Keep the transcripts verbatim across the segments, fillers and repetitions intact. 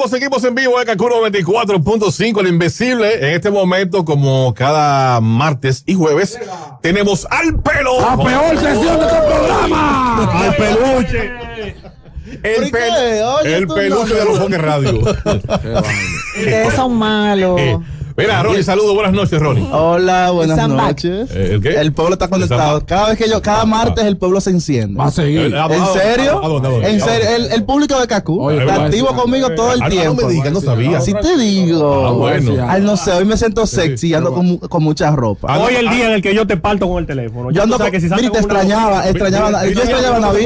seguimos, seguimos en vivo en Kaku noventa y cuatro punto cinco, el Invencible. En este momento, como cada martes y jueves, tenemos al pelo. La peor sesión de este programa. Al peluche. El, pel el peluche de los Foques Radio. Ustedes son malos. Eh, Mira, Ronnie, saludos, buenas noches, Ronnie. Hola, buenas noches. ¿El qué? El pueblo está conectado. Cada vez que yo, cada martes el pueblo se enciende. Va a seguir. ¿En serio? ¿A dónde, a dónde? En serio, el, el público de Kaku Oye, está activo conmigo todo el Ah, tiempo. no me digas, no sabía. Así te digo. Ah, bueno. Ay, no sé, hoy me siento sexy y ando con, con mucha ropa. Hoy es el día en el que yo te parto con el teléfono. Yo ando con, que si mira, te extrañaba, extrañaba, yo extrañaba a Navid.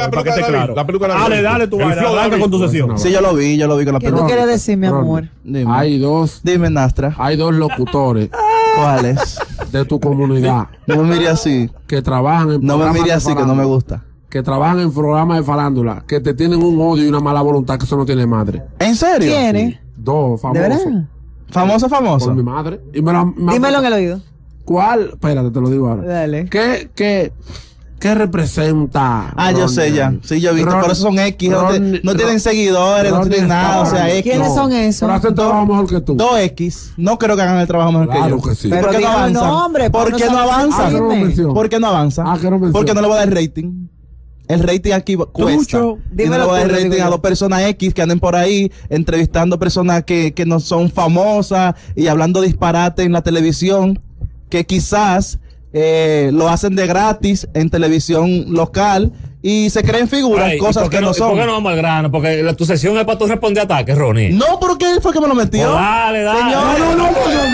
La peluca de Navid. Dale, dale, tú arranca con tu sesión. Sí, yo lo vi, yo lo vi con la ¿Qué tú peluca. quieres decir, mi amor? Dime, Hay dos, dime, Nastra. hay dos locutores ¿Cuáles? de tu comunidad No me mire así. que trabajan en No me programas mire de así, que no me farándula, gusta. que trabajan en programas de farándula, que te tienen un odio y una mala voluntad que eso no tiene madre. ¿En serio? ¿Quién es? Dos ¿De famosos. verdad? ¿Famoso, famoso? Por mi madre. Y me la, me- Dímelo en el oído. ¿Cuál? Espérate, te lo digo ahora. Dale. ¿Qué, qué, qué representa? Ah, yo Ronnie? sé ya. Sí, yo he visto. Ron- Por eso son X. No, te- Ronnie- no tienen seguidores, no Ronnie tienen nada. O Star. sea, X. ¿Quiénes son esos? Pero hacen trabajo mejor que tú. Dos X. No creo que hagan el trabajo mejor Claro que yo. que sí. Pero ¿Por qué no dígame el avanzan? nombre, ¿Por para qué no no saber- Ah, que no avanzan? lo Dime. menciono. ¿Por qué no avanzan? Ah, que no menciono. Porque no le voy a dar rating. El rating aquí cuesta. Trucho. Y no le Dímelo voy a dar tú, rating dímelo. a dos personas X que anden por ahí entrevistando personas que, que no son famosas y hablando disparate en la televisión, que quizás eh, lo hacen de gratis en televisión local y se creen figuras, Ay, ¿y cosas por qué que no, son. ¿Por qué no vamos al grano? Porque la- tu sesión es para tú responder ataques, Ronnie. No, porque él fue que me lo metió. Oh, dale, dale. Señor, No, no, no,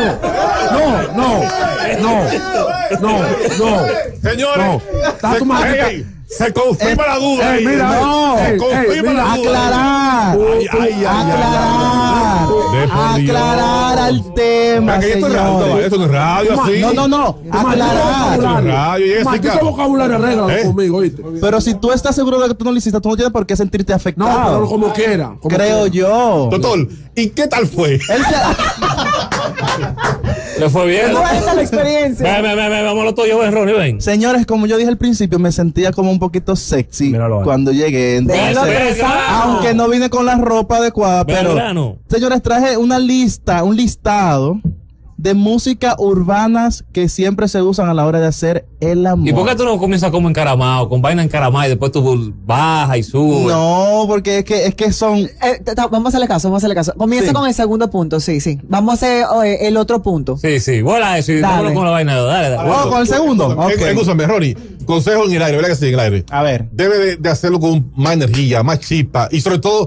no, no, no, no, no, no. Señores, Está se, tu madre. ey, se confirma la duda. Ey, ahí. mira, no, se ey, confirma ey, la mira, duda. aclarar, Ay, ay, ay, aclarar, De por Dios. aclarar al tema, Mira, que esto es radio, señores. esto no es radio así. No, no, no, aclarar. Radio, Jessica. Maldito vocabulario, arregla ¿Eh? conmigo, ¿oíste? Pero si tú estás seguro de que tú no lo hiciste, tú no tienes por qué sentirte No, afectado. pero como quiera. como Creo quiera. yo. Doctor, ¿y qué tal fue? Él se- ¿Le fue bien? ¿Cómo es la experiencia? Ven, ven, ven, ven, vamos a lo tuyo, ven, Ronnie, ven. Señores, como yo dije al principio, me sentía como un poquito sexy Míralo ahí. cuando llegué. Déjalo Entonces, empezar. aunque no vine con la ropa adecuada, Ven al pero grano. señores, traje una lista, un listado de música urbanas que siempre se usan a la hora de hacer el amor. ¿Y por qué tú no comienzas como encaramado, con vaina encaramada y después tú bajas y subes? No, porque es que es que son Eh, t- t- vamos a hacerle caso, vamos a hacerle caso. Comienza Sí. con el segundo punto, sí, sí. Vamos a hacer eh, el otro punto. Sí, sí, vuela eso y Dale. vámonos con la vaina. Dale, dale. Oh, con el segundo. Ok. Eh, Escúchame, Ronnie. Consejo en el aire, ¿verdad que sí, en el aire? A ver. Debe de, de hacerlo con más energía, más chispa y sobre todo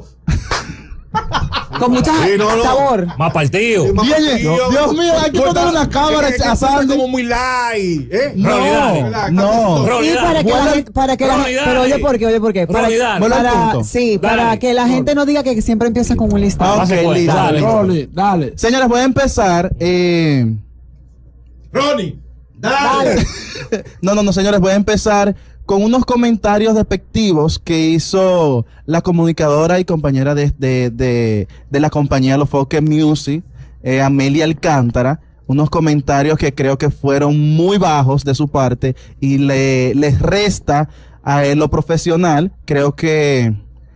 Con mucha Sí, no, no. sabor. Más partido. más Bien, partido. Dios mío, hay que Pues, poner una cámara es que- es que asando. es como muy light, ¿eh? Ronnie, dale. No, no. Ronnie, Y para dale. que la Vuela- gente, para que la Ronnie, gente, dale. pero oye por qué, oye por qué, para, Ronnie, dale. Vuela al para- punto. sí, Dale. para que la gente no diga que siempre empieza con un listado. Ah, Pase ok, cuenta, listo. dale. Ronnie, dale. Señores, voy a empezar. Eh, Ronnie, dale. No, no, no, señores, voy a empezar con unos comentarios despectivos que hizo la comunicadora y compañera de, de, de, de la compañía Los Foques Music, eh, Amelia Alcántara. Unos comentarios que creo que fueron muy bajos de su parte y le, les resta a él lo profesional. Creo que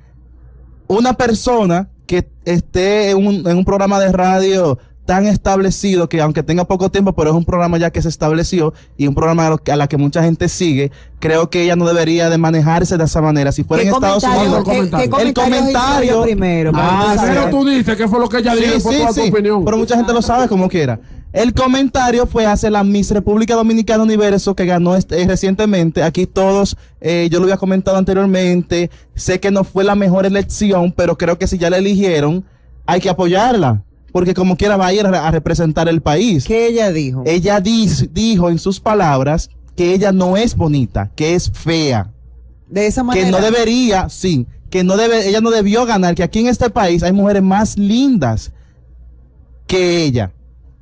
una persona que esté en un, en un programa de radio tan establecido, que aunque tenga poco tiempo, pero es un programa ya que se estableció y un programa a, lo que- a la que mucha gente sigue, creo que ella no debería de manejarse de esa manera. Si fuera ¿Qué en Estados comentario- Unidos, qué- qué el comentario comentario- hizo ella primero? Ah, Para sí. Pero tú dices que fue lo que ella dijo, sí, fue sí, toda tu sí, opinión. pero mucha gente lo sabe como quiera. El comentario fue hacia la Miss República Dominicana Universo que ganó este, eh, recientemente. Aquí todos, eh, yo lo había comentado anteriormente, sé que no fue la mejor elección, pero creo que si ya la eligieron, hay que apoyarla, porque como quiera va a ir a, a representar el país. ¿Qué ella dijo? Ella dis- dijo en sus palabras que ella no es bonita, que es fea, De esa manera. que no debería, sí, que no debe, ella no debió ganar, que aquí en este país hay mujeres más lindas que ella.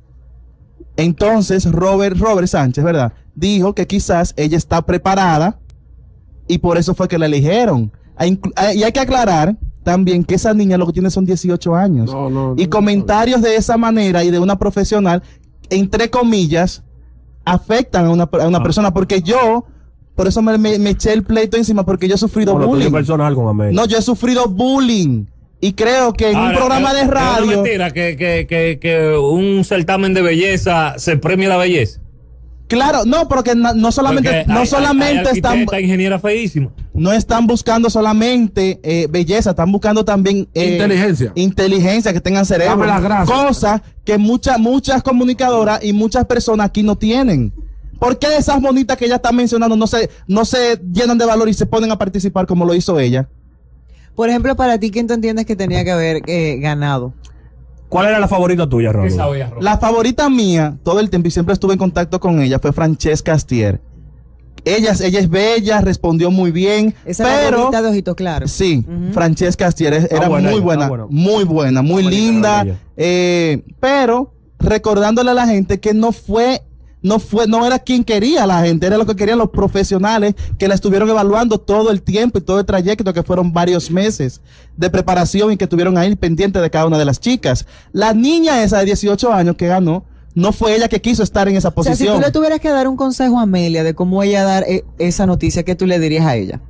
Entonces Robert, Robert Sánchez, ¿verdad? Dijo que quizás ella está preparada y por eso fue que la eligieron. Hay inclu- hay- Y hay que aclarar también que esa niña lo que tiene son dieciocho años. No, no, y no, comentarios de esa manera y de una profesional, entre comillas, afectan a una, a una Ah. persona, porque yo, por eso me, me- me eché el pleito encima, porque yo he sufrido Bueno, tú bullying. eres personal con América. No, yo he sufrido bullying Y creo que en Ahora, un programa de es- es una radio... mentira que, que, que, que un certamen de belleza se premia la belleza. Claro, no, porque no, no solamente, Porque no hay- solamente hay están, arquitecta, ingeniera feísima. no están buscando solamente eh, belleza, están buscando también eh, Inteligencia. inteligencia, que tengan cerebro, Dame las gracias. cosas que muchas muchas comunicadoras y muchas personas aquí no tienen. ¿Por qué esas bonitas que ella está mencionando no se no se llenan de valor y se ponen a participar como lo hizo ella? Por ejemplo, para ti, ¿quién tú entiendes que tenía que haber eh, ganado? ¿Cuál era la favorita tuya, Raúl? Esa olla roja. La favorita mía, todo el tiempo y siempre estuve en contacto con ella, fue Francesca Astier. Ella, es- ella es bella, respondió muy bien, Esa era la pero bonita de ojitos claros. sí, Ujú. Francesca Astier es- era buena muy ella, buena, está buena. muy buena, muy bonita, linda, era bella. eh, pero recordándole a la gente que no fue, no fue, no era quien quería la gente, era lo que querían los profesionales que la estuvieron evaluando todo el tiempo y todo el trayecto, que fueron varios meses de preparación y que estuvieron ahí pendientes de cada una de las chicas. La niña esa de dieciocho años que ganó, no fue ella que quiso estar en esa O sea, si posición. tú le tuvieras que dar un consejo a Amelia de cómo ella dar eh, esa noticia, ¿qué tú le dirías a ella?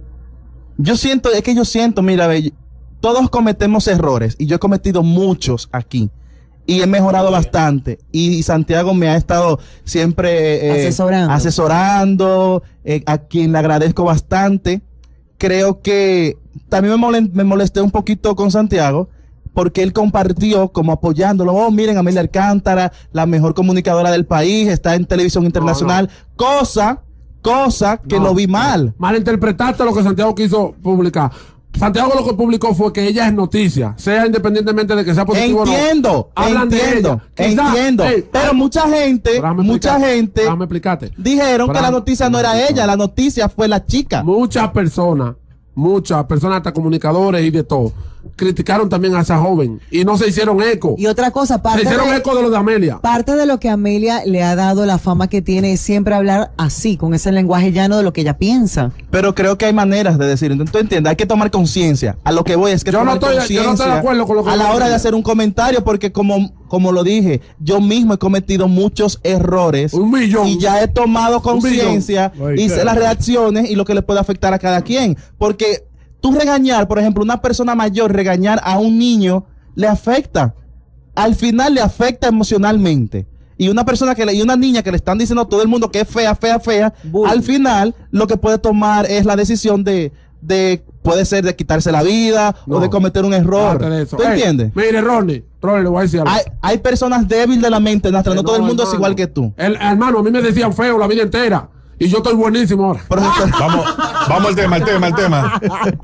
Yo siento, es que yo siento, mira, ve, todos cometemos errores y yo he cometido muchos aquí y he mejorado bastante y Santiago me ha estado siempre eh, Asesorando. asesorando, eh, a quien le agradezco bastante. Creo que también me, molen- me molesté un poquito con Santiago porque él compartió como apoyándolo. Oh, miren, Amelia Alcántara, la mejor comunicadora del país, está en televisión internacional, cosa, cosa que No. lo vi mal. Malinterpretaste lo que Santiago quiso publicar. Santiago lo que publicó fue que ella es noticia, sea independientemente de que sea positivo Entiendo, o no. Hablan de entiendo, ella. Quizá- entiendo. Ey, pero ay, mucha gente, déjame mucha explicarte, gente déjame explicarte. dijeron que la Déjame- noticia no era ella, la noticia fue la chica. Muchas personas, muchas personas, hasta comunicadores y de todo, criticaron también a esa joven y no se hicieron eco. Y otra cosa, Se parte hicieron de, eco de lo de Amelia. parte de lo que Amelia le ha dado la fama que tiene es siempre hablar así, con ese lenguaje llano de lo que ella piensa. Pero creo que hay maneras de decir. Entonces, tú entiendes, hay que tomar conciencia. A lo que voy es que Yo no tomar estoy- yo no estoy de conciencia acuerdo con lo que a la dice hora de ella. hacer un comentario, porque como, como lo dije, yo mismo he cometido muchos errores. Un millón. Y ya he tomado Un millón. conciencia Ay, y sé qué- las reacciones y lo que le puede afectar a cada quien. Porque tú regañar, por ejemplo, una persona mayor, regañar a un niño, le afecta. Al final le afecta emocionalmente. Y una persona que le, y una niña que le están diciendo a todo el mundo que es fea, fea, fea, Bullying. al final lo que puede tomar es la decisión de, de puede ser de quitarse la vida o No. de cometer un error. Aparte de eso. ¿Tú Ey, entiendes? Mire, Ronnie, Ronnie, le voy a decir algo. Hay, hay personas débiles de la mente, Nastra, no, Que todo el mundo es hermano. igual que tú. El, hermano, a mí me decían feo la vida entera. Y yo estoy buenísimo ahora. Por ejemplo, Vamos, vamos al tema, al tema, al tema.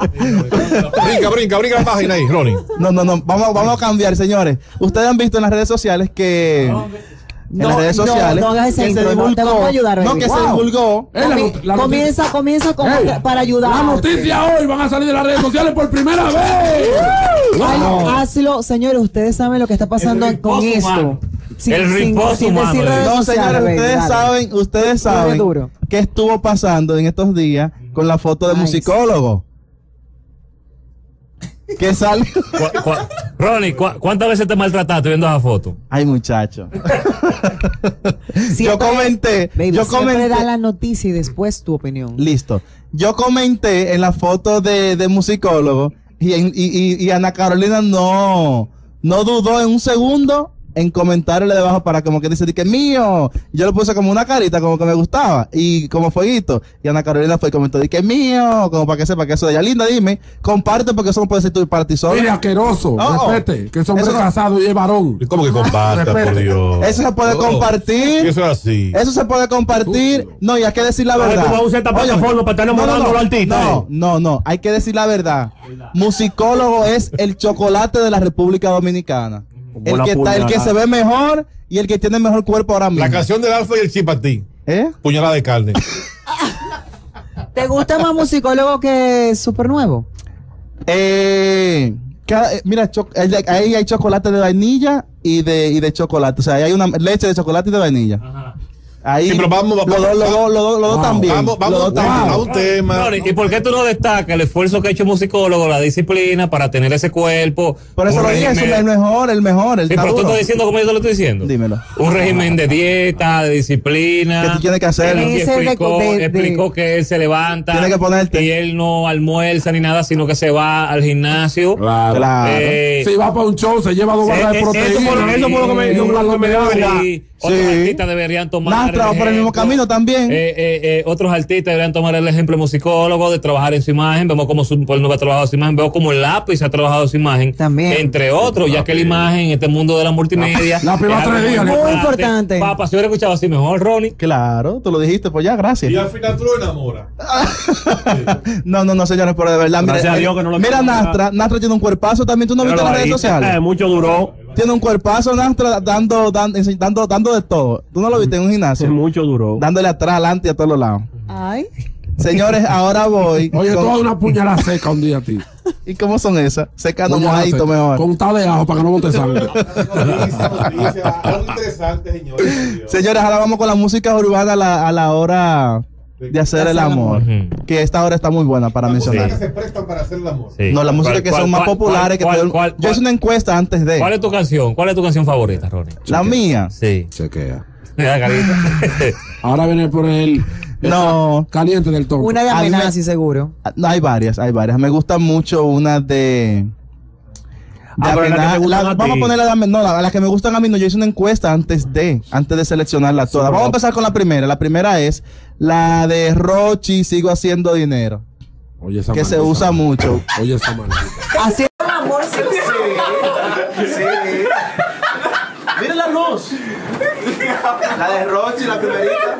Brinca, brinca, brinca la página ahí, Ronnie. no, no, no, vamos, vamos a cambiar, señores. Ustedes han visto en las redes sociales que en No, las redes no, sociales no hagas ese que se intro, no, te divulgó, vamos a ayudar, no baby. que se Wow. divulgó. Eh, la Comi- not- la comienza, noticia- comienza con- Ey, para ayudar. La noticia hoy van a salir de las redes sociales por primera vez. Ay, Wow. hazlo, señores, ustedes saben lo que está pasando El con riposte esto. humano. Sin, El sin- riposte sin humano, decir le redes digo. No, sociales, señores, baby, ustedes dale. saben, ustedes Dale saben duro. qué estuvo pasando en estos días con la foto de Ay, musicólogo. Que sale. Cu- cu- Ronnie, cu- ¿cuántas veces te maltrataste viendo esa foto? Ay, muchacho. yo Siempre- comenté, baby, yo siempre comenté. da la noticia y después tu opinión. Listo. Yo comenté en la foto de, de musicólogo y, en- y, y, y Ana Carolina no, no dudó en un segundo en comentarle debajo para como que dice di que mío. Yo le puse como una carita como que me gustaba y como fueguito. Y Ana Carolina fue y comentó di que mío, como para que sepa que eso de ella. Linda, dime, comparte porque eso no puede ser tú para ti solo. Mire, asqueroso. Oh, Respete, que es hombre eso no- casado y es varón. ¿Y cómo que comparta, por Respete. Dios? Eso se puede Oh, compartir. Eso es así. Eso se puede compartir. Estúpido. No, y hay que decir la Ahora verdad. tú vas a usar esta Óyeme, plataforma para estar enamorando a los artistas, No, ¿eh? no, no. Hay que decir la verdad. Musicólogo es el chocolate de la República Dominicana. Como El la que, está, el que puñalada. se ve mejor y el que tiene mejor cuerpo ahora mismo. La canción del Alfa y el Chipatí. ¿Eh? Puñalada de carne. ¿Te gusta más musicólogo que Super Nuevo? Eh, cada- eh, mira, cho- el de- ahí hay chocolate de vainilla y de, y de chocolate. O sea, ahí hay una leche de chocolate y de vainilla. Ahí, Sí, pero vamos, vamos, los dos, los dos, los dos, los dos Wow. también. Vamos, vamos, Los dos vamos también. a un tema. Ronnie, ¿y por qué tú no destacas el esfuerzo que ha hecho el musicólogo, la disciplina para tener ese cuerpo? Por eso un lo dije, es régimen- el mejor, el mejor, el Sí, pero tú duro. estás diciendo como yo te lo estoy diciendo. Dímelo. Un régimen de dieta, de disciplina. Que tú tienes que hacerlo. Él aquí Ese de- explicó, de- de- explicó que él se levanta Tiene que ponerte. y él no almuerza ni nada, sino que se va al gimnasio. Claro. Claro. Eh, Si va para un show, se lleva dos eh, barras de eh, proteína. eso fue lo- eso fue lo que me- y un lo que me dio largo de Sí, otros Sí. artistas deberían tomar. Nastra va por el mismo ejemplo. camino también. Eh, eh, eh, otros artistas deberían tomar el ejemplo musicólogo de trabajar en su imagen. Vemos cómo su pueblo no ha trabajado su imagen. Veo como el lápiz ha trabajado su imagen. También. Entre otros, ya que la imagen en este mundo de la multimedia. La- lápiz va es algo tres días, Muy importante. Papá, si hubiera escuchado así mejor, Ronnie. Claro, tú lo dijiste, pues ya, gracias. Y al final tú lo enamoras. No, no, no, señores, pero de verdad, mira, Gracias a eh, Dios que no lo mira quiero Nastra, Nastra tiene un cuerpazo también, tú no viste en las redes Eh, sociales. mucho duró. Tiene un cuerpazo Nastra dando, dando, ense- dando, dando de todo. Tú no lo viste en un Sí, gimnasio, mucho duró. dándole atrás, adelante y a todos los lados. Ay. Señores, ahora voy. Oye, con- tú das una puñalada seca un día a ti. ¿Y cómo son esas? Secando Puñalada mojadito seca. mejor. Con un tal de ajo para que no bote sangre. Noticia, noticia, algo interesante, señores. por Dios. Señores, ahora vamos con la música urbana a la, a la hora de hacer el amor. Ujú. Que esta hora está muy buena para Las músicas mencionar. que se prestan para hacer el amor. Sí. No, la música ¿Cuál- que cuál- son más cuál- populares. que cuál- todo- cuál- Yo hice una encuesta antes de. ¿Cuál es tu canción? ¿Cuál es tu canción favorita, Ronnie? La mía. Sí. Chequea. Mira, carita. Ahora viene por el. No. Caliente del tono. Una de A mí me- amenaza, seguro. Ah, no, hay varias, hay varias. Me gusta mucho una de. de Ah, pero la que te Amena- gustan la- a vamos ti. a poner la de Amen- no, la- las que me gustan a mí. No, yo hice una encuesta antes de, antes de seleccionarla todas. Vamos a empezar con la primera. La primera es la de Rochi, Sigo Haciendo Dinero, Oye, esa que se maldita. usa mucho. Oye, esa maldita. Así amor, sí, Mira la luz. La de Rochi, la primerita.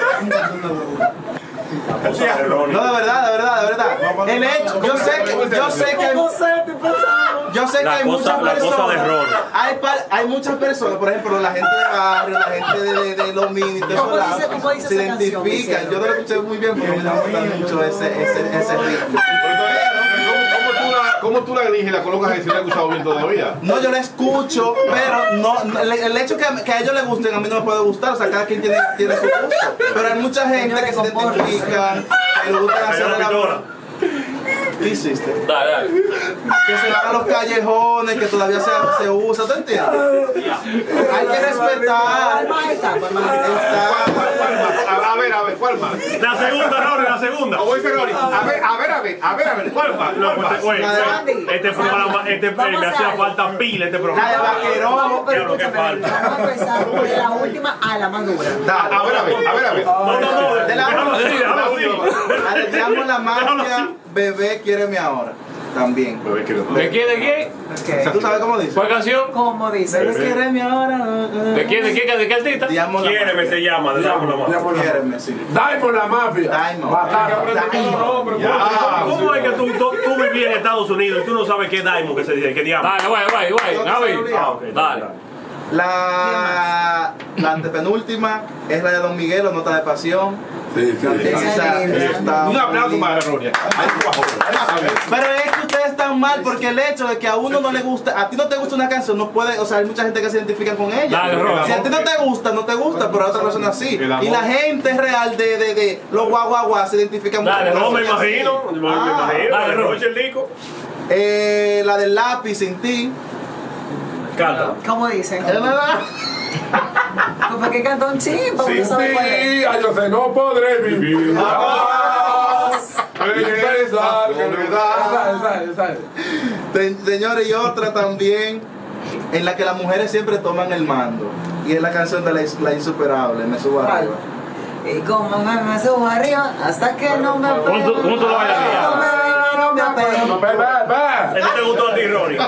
No, de verdad, de verdad, de verdad. El hecho, yo sé que, yo sé que hay, yo sé que La hay cosa- muchas la cosa personas. de Ron. Hay, par- hay muchas personas, por ejemplo, la gente de barrio, la gente de, de, de los mini, de esos ¿Cómo lados, dice- cómo dice se esa canción, identifican. Gisela? Yo no lo escuché muy bien porque me gusta mucho ese, ese, ese ritmo. ¿Cómo, cómo tú la, ¿Cómo tú la eliges y la colocas ahí si no la has escuchado bien todavía? No, yo la escucho, pero no, no, el, el hecho que, que a ellos les gusten, a mí no me puede gustar. O sea, cada quien tiene, tiene su gusto. Pero hay mucha gente que se identifican, que le gusta hacer el amor. ¿Qué hiciste? Dale, dale. Que se van a los callejones, que todavía se, se usa, ¿tú entiendes? Hay que respetar. Está. A, a ver, a ver, ¿cuál más? La segunda, Ronnie, la segunda. Como dice Ronnie, a ver, a ver, a ver, a ver, a ver, ¿cuál más? No, ¿Cuál más? pues, oye, La de- este programa, este, eh, me hacía falta pila este La de programa. vaquerón. Vamos, pero Claro que escúchame, falta. vamos a empezar de la última a la más dura. A, a ver, a ver, a ver, a ver. No, no, no, De la- déjalo así, déjalo así. La de Te amo la Déjalo mafia, así. bebé, quiéreme ahora. También. ¿De quién? ¿De quién? ¿Tú sabes cómo dice? ¿Cuál canción? ¿Cómo dice? Bebé, quiéreme ahora. ¿De quién? ¿De quién? ¿De qué artista? Te amo la Quiéreme mafia. se llama, de Diablo la mano. Quiéreme, sí. Dai por la mafia. Diamond. Batata. ¿Cómo es que tú, tú, tú vivías en Estados Unidos y tú no sabes qué Diamond que se dice, qué diablo? Dale, güey, güey, güey. Gaby. Ah, ok, Dale. La, la antepenúltima es la de Don Miguel, o Nota de Pasión. Sí, sí. Esa- esa está Un aplauso muy para linda. Ronia. Pero es que ustedes están mal porque el hecho de que a uno no le gusta, a ti no te gusta una canción, no puede, o sea, hay mucha gente que se identifica con ella. Dale, Ron. Si a ti no te gusta, no te gusta, pero a otra persona sí. El amor. Y la gente real de, de, de los guaguaguas se identifica mucho Dale, con No me eso. imagino, me me Ah, imagino. dale, de Ron. Roche el disco. Eh, la del lápiz sin ti. Canta. ¿Cómo dice? ¿Por qué cantó un chip? Porque Sin no sabe cuál es. ti, ay, yo sé, no podré vivir. Pensar que verdad. Esa, esa, esa. Te- Señores, y otra también en la que las mujeres siempre toman el mando. Y es la canción de la, la insuperable, Me Subo Arriba. Y como me, me subo arriba hasta que no me ¿Cómo tú- cómo tú lo bailarías? No me venga, no me apego. Ve, ve, ve. ¿Ese te gustó a ti, Ronnie?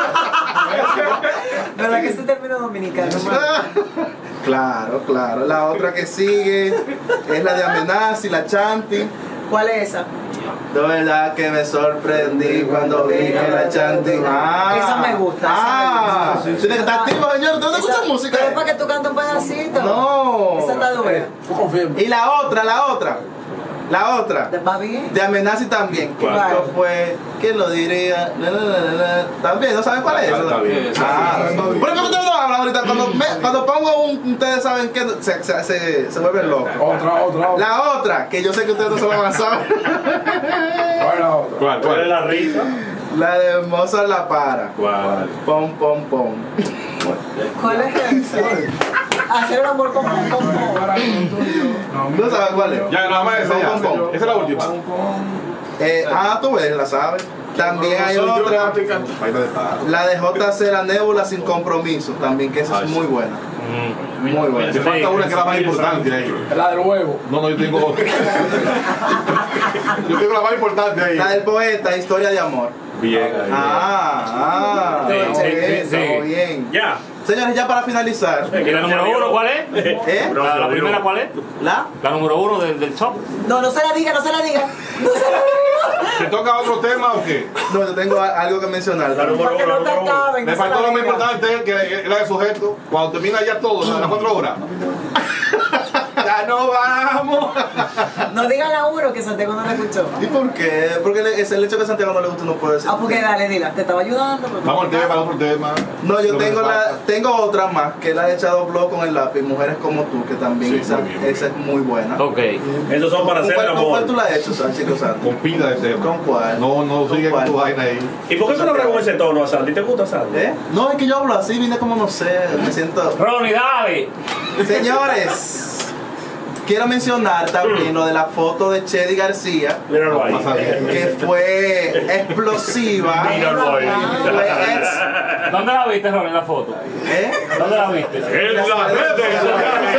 ¿Verdad que este término dominicano? Claro, claro. La otra que sigue es la de Amenaza y la Chanti. ¿Cuál es esa? De verdad que me sorprendí cuando vi que la Chanti. Ah, Esa me gusta, esa Ah, me gusta. sí, está activo, señor. ¿Tú no Esa- escuchas música? Pero es para que tú cantes un pedacito. No. Esa está dura. Tú confirma. Y la otra, la otra. La otra, ¿Va bien? de Amenazi también. Que ¿Cuál? esto fue, ¿quién lo diría? La, la, la, la, la. También, ¿no saben cuál es? Ah, está bien. Ah, ¿por qué ustedes no hablan ahorita? Cuando, me, cuando pongo un, ustedes saben que se, se, se, se vuelven locos. Otra, otra, otra. La otra, que yo sé que ustedes no se van a saber. ¿Cuál es la otra? ¿Cuál, ¿Cuál es cuál? la risa? La de Mozart La Para. ¿Cuál? Pom, pom, pom. ¿Cuál es ese? Hacer el amor como un poco. ¿No sabes cuál es? Ya, nada más esa ya. Pom, pom, pom. Esa es la última. Eh, ah, tú ves, la sabes. También hay otra, Baila de paz. la de J C La Nébula Sin Compromiso, también, que esa es muy buena. Muy buena. Te falta una que es la más importante ahí. La del huevo. No, no, yo tengo otra. Yo tengo la más importante ahí. La del poeta, Historia de Amor. Bien, ahí. Ah, ah, Sí, está sí, bien, sí, está sí. bien. Ya. Señores, ya para finalizar, ¿Y la número uno cuál es? ¿eh? ¿La, la primera cuál es? La, La número uno del, del top. No, no se la diga, no se la diga. No se la diga. ¿Te toca otro tema o qué? no, yo tengo a- algo que mencionar. La número Para que uno, no te número uno. acaben. Me no se faltó la lo más diga. importante, que era el sujeto. Cuando termina ya todo, a las cuatro horas. Ya no vamos. No digan a uno que Santiago no la escuchó. ¿Y por qué? Porque le- es el hecho de que Santiago no le gusta no puede ser. Ah, porque dale, dila. Te estaba ayudando. pero- Vamos al tema, al otro tema. No, yo Lo que tengo me la, falta. tengo otra más que la he echado blog con el lápiz, Mujeres como tú, que también Sí, esa, muy bien. esa es muy buena. Ok. Esos son para ¿Con hacer el cuál, con cuál tú amor. la has hecho, San- chico Santo? Con pila de tema. ¿Con cuál? No, no, ¿Con sigue con cuál? tu vaina ahí. ¿Y por qué tú no hablas con ese tono a Sandy? ¿Te gusta Sandy? ¿Eh? No, es que yo hablo así, vine como no sé, me siento... Ronnie, dale. Señores, quiero mencionar también lo de la foto de Chedi García, Míralo ahí. Pasa bien. que fue explosiva. Míralo ahí. Fue ex- ¿Dónde la viste, Ronnie, la foto? ¿eh? ¿Dónde la viste? En las redes sociales.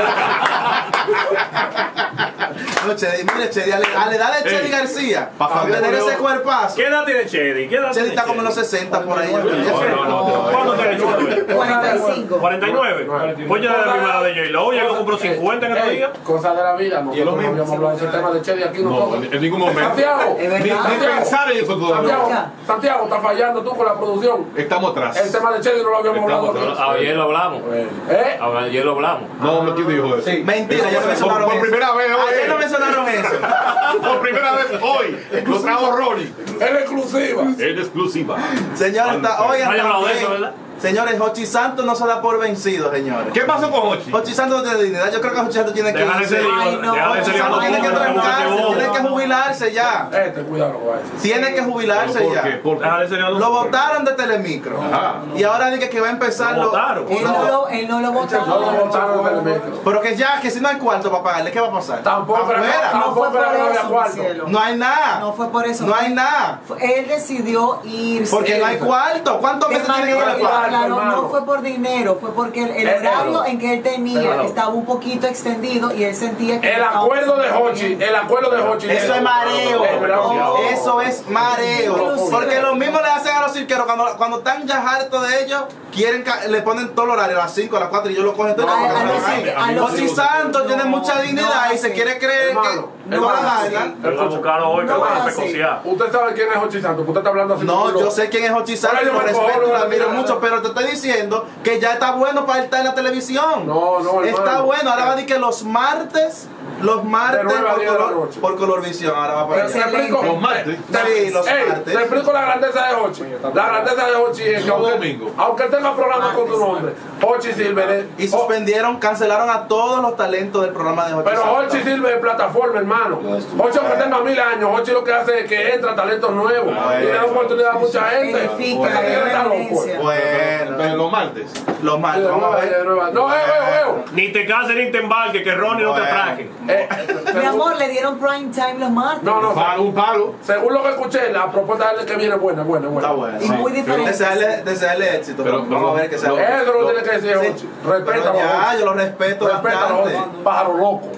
No, Chedi, mire, Chedi, a la a la edad de Chedi Ey. García, Pa' para tener Fabio. ese cuerpazo, ¿Qué edad tiene Chedi? ¿Qué edad Chedi tiene está como en los Chedi? sesenta por ahí. No, no, no. ¿Cuándo tiene Chedi? cuarenta y cinco. ¿cuarenta y nueve? Pues ya de la misma edad de J-Lo. Oye, lo compró cincuenta en estos días. Cosas de la vida. Nosotros no habíamos hablado de ese tema de Chedi aquí No, nosotros. en ningún momento. Santiago. Es Ni, verdad. ni pensar en eso Santiago, todavía. Santiago, está fallando tú con la producción. Estamos atrás. El tema de Chedi no lo habíamos Estamos hablado atrás. aquí. Ayer lo hablamos. ¿Eh? Ayer lo hablamos. No, no, ¿quién dijo eso? Mentira, ya lo Por- mencionaron por eso. primera vez hoy. Ayer no mencionaron eso. Por primera vez hoy. Lo trajo Ronnie. Es exclusiva. Es exclusiva. Señores, está, oigan, No haya hablado de también, eso, ¿verdad? señores, Hochi Santos no se da por vencido, señores. ¿Qué pasó con Hochi? Hochi Santos no tiene dignidad. Yo creo que Hochi Santos tiene que Déjale irse. ese Ay, lío. no. Déjale ese Hochi lío. Santos tiene que trancarse, tiene que jubilarse ya. Este, cuidado con eso. Tiene que jubilarse ¿Por ya. qué? ¿Por qué? Déjale ese lío. Lo votaron de Telemicro. Ajá. Y ahora dice que va a empezar Lo lo- votaron. Él no lo, él no lo votó. No lo botaron del metro. Pero que ya, que si no hay cuarto para pagarle, ¿qué va a pasar? Tampoco era- Afuera. No fue Tampoco era que no por había eso, cuarto. mi cielo. No hay nada. No fue por eso. No hay nada. Fue- Él decidió irse. Porque no hay cuarto. ¿Cuántos De meses tiene que manera haber que, cuarto? claro, hermano. no fue por dinero, fue porque el, el Eh, horario pero- en que él tenía pero- estaba un poquito extendido y él sentía que El estaba acuerdo de pasando Hochi, bien. el acuerdo de Hochi. Eso es mareo. Es verdad. Eso es mareo. Inclusive- Porque lo mismo le hacen a los cirqueros cuando, cuando están ya hartos de ellos, quieren ca- le ponen todo el horario a las cinco, a las cuatro y yo lo cogen todo. A- a los- a los- Hochi Santos tiene No, mucha dignidad no y se así. quiere creer Hermano, que no no va a así. ganar. Vengo a buscarlo hoy, que No lo van a es así. pecosear. Usted sabe quién es Hochi Santos, usted está hablando así. No, como yo lo- sé quién es Hochi Santos, Ahora yo lo me respeto y cojo, lo admiro mira, mucho, pero te estoy diciendo que ya está bueno para estar en la televisión. No, no, Está hermano. bueno, ahora va a decir que los martes, los martes De nueve a por, diez de la color, noche. por Colorvisión, ahora va para Pero te allá. explico. Los martes. Sí, los Ey, martes. te explico la grandeza de Hochi. La grandeza de Hochi es que Los aunque, domingos. aunque él tenga programas con tu nombre, Hochi sirve de. Y suspendieron, cancelaron a todos los talentos del programa de Hochi Pero Santos. Hochi sirve de plataforma, hermano. Hochi, aunque tenga mil años, Hochi lo que hace es que entra talentos nuevos y le da oportunidad a mucha gente. Edifica, Ese tigre está loco. evidencia. Bueno, Pero los martes. los Sí, martes, de vamos a nueva, de ver. nueva. No, eh, eh, eh. Ni te cases ni te embarques, que Ronnie no te Bueno. atraque. Eh, Mi según- amor, le dieron prime time los martes. No, no, Un palo, un palo. según lo que escuché, la propuesta de él que viene es buena, buena, buena. Está bueno. Y muy diferente. Desearle, desearle éxito, Pero- pero vamos a ver que sea. Eso lo tiene que decir Sí, Hochi. pero Respétalo, ya, Hochi. yo lo respeto Respétalo, bastante. Hochi. Pájaro loco.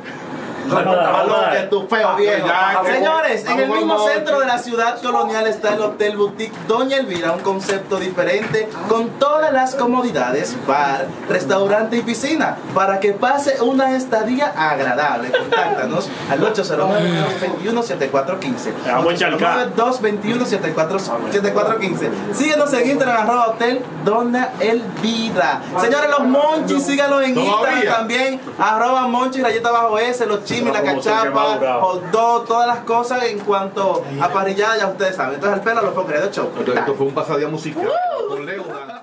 Aló, que tú feo viejo. ya, que- Señores, en vamos el con mismo Mochi. centro de la ciudad colonial está el Hotel Boutique Doña Elvira, un concepto diferente con todas las comodidades, bar, restaurante y piscina, para que pase una estadía agradable. Contáctanos al ocho cero nueve, dos dos uno, siete cuatro uno cinco. Vamos a encharcar. dos dos uno, siete cuatro uno cinco. Síguenos en Instagram, arroba Hotel Doña Elvira. Señores, los monchis, síganos en Todavía. Instagram también, arroba monchis, rayeta bajo S, los chicos. salami, la cachapa, hot dog, todas las cosas en cuanto a parrillada, ya ustedes saben. Entonces el pelo lo fue creado show. Esto fue un pasadía musical. Con Leo.